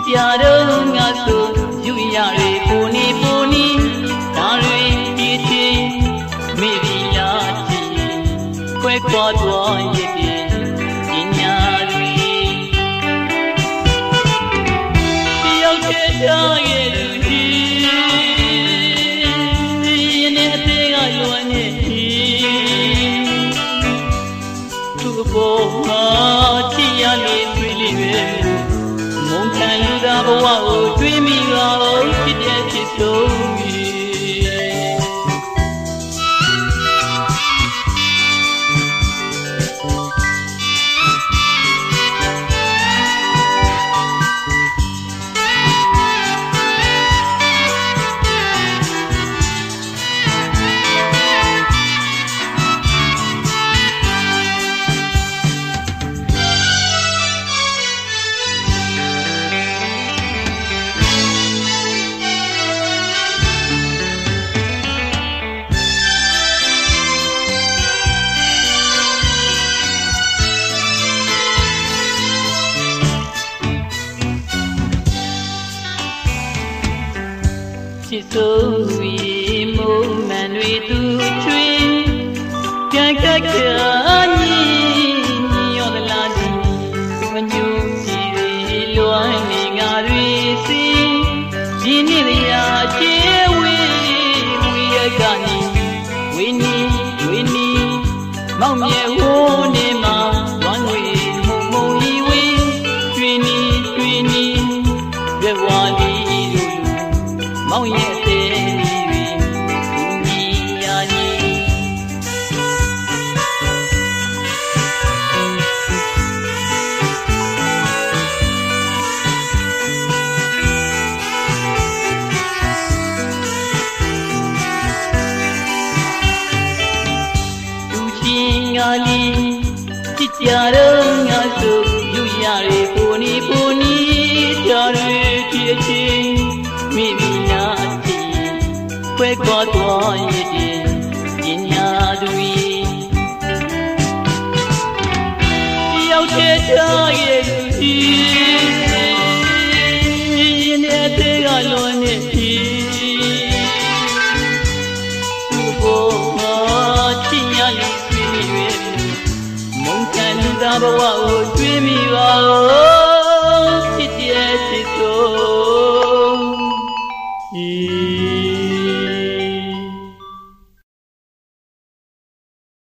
ကြတော့ငါဆိုယူရတွေပူနေဒါတွေဒီချင်းမိပြီလားချီခွဲခွာသွားရဲ့ပညာတွေတယောက်တည်းထားရဲ့လူကြီးနေအသေးကလွန်နေသူ့ဘောမှာချီရလေးတွေ့လိမ့်မယ်မုန်းခံလူသားဘဝကိုတွေးမိတော့ဖြစ်တဲ့ဖြစ်ဆုံးချစ်စိုးဆွေမုံမှန်တွေသူချွေကြံကကညီရောသလားဒီမညူစီတွေလွိုင်းနေငါတွေစီဒီနေ့ရာချေဝေးဝေးရကနေဝေနီမောင်မြဲဝိုးနေမှာဝမ်းဝေးမုံလီဝေးကျွေးနီရွယ်ဝါလီတို့မောင်ရဲ့ငါလီကြည်ကြတော့ငါဆိုယူရတွေပူနီဒါတွေဖြစ်ချင်းမိမိနာချီခွဲခွာသွားရဲ့ပညာတွေတယောက်တည်းထားရဲ့လူကြီးနေတဲ့ကလွန်နေပြီသူ့ဘောမှာချစ်ရလူသာဘဝကိုတွေးမိပါဖြစ်တဲ့ဖြစ်ဆုံး